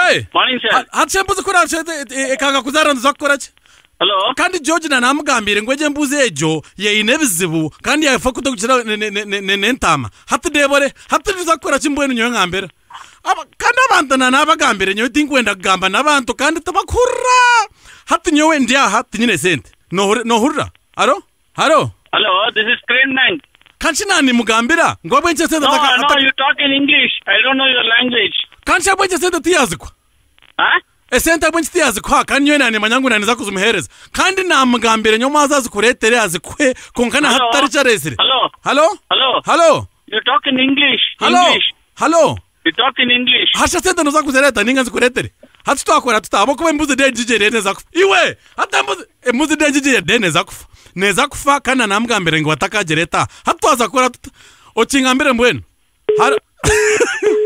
Hey. Morning, sir. Hatshembuza khona ekanga kuzara ndizakukora chi? Hello. Kandi George namugambire ngweje mbuze ejo ye inebizibu kandi yafa kuto kuchira nentama. Hatidebore, hatidizakukora chimbwenu nyo ngambira. Kandi abantu nabagambire nyo tinkwenda kugamba nabantu kandi tabakhura. Hati nyowe ndia hati nyine sente. No hurra. Hello? Hello, this is Crane Bank. Kanchina mugambira ngobe nche sente taka. No, you talk in English. I don't know your language. Kancha bwenche sente tiyazikwa. Huh? Esenta bwenche tiyazikwa kanyo nani manyangu nani zakuzumuhereza. Kandi namugambire nyo maza zikuretere azikwe konkana hatari charesire. Hello? You talk in English. Hello? You talk in English. Hasha sente no zakuzereta ninga zikuretere. Hatutwakora tutabo kuba mbuze dejije rene zakufa. Iwe hata mbuze dejije rene zakufa. Neza kufa kana namugambire ngo watakajereta. Hatwaza kora ochingambire mbwenu.